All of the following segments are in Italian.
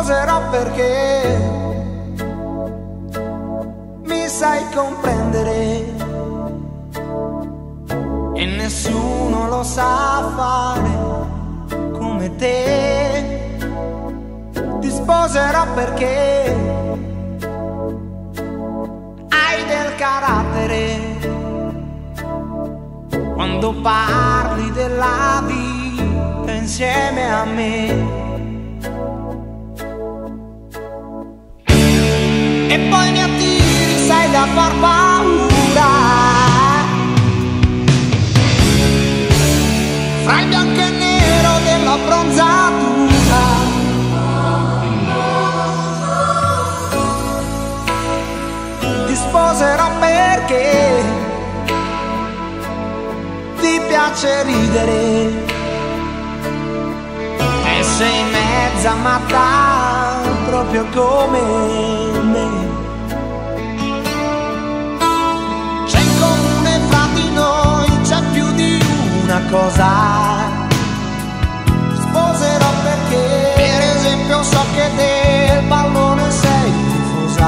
sposerò perché mi sai comprendere e nessuno lo sa fare come te. Ti sposerò perché hai del carattere quando parli della vita insieme a me. E poi mi attiri, sei da far paura, fra il bianco e nero della bronzatura. Ti sposerò perché ti piace ridere e sei mezza matta proprio come me. C'è in comune fra di noi, c'è più di una cosa. Ti sposerò perché per esempio so che del pallone sei tifosa.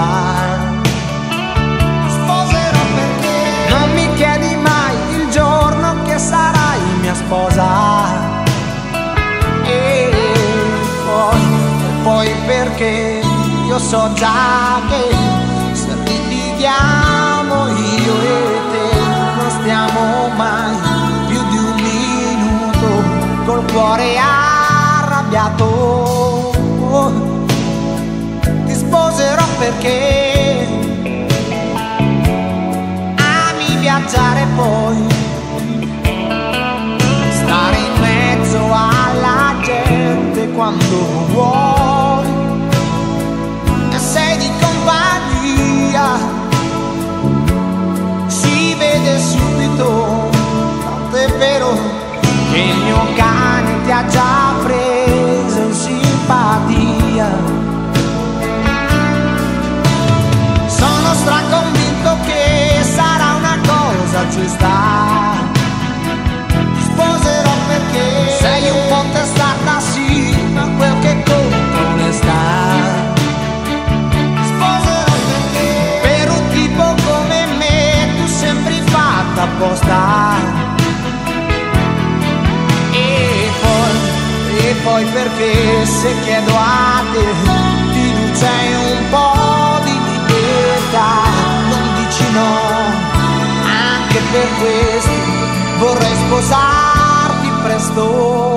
Ti sposerò perché non mi chiedi mai il giorno che sarai mia sposa. E poi perché io so già che se litighiamo io e te non stiamo mai più di un minuto col cuore arrabbiato. Ti sposerò perché ami viaggiare poi stare in mezzo alla gente quando vuoi e sei di compagnia, si vede subito, tant'è vero che il mio cane ti ha già preso in simpatia. Sono straconvinto che sarà una cosa giusta. Sposerò perché sei un po' testata, sì, ma quel che conta è onestà. Sposerò perché per un tipo come me tu sembri fatta apposta. E poi perché se chiedo a te ti c'è un po' di libertà, non dici no, anche per questo vorrei sposarti presto.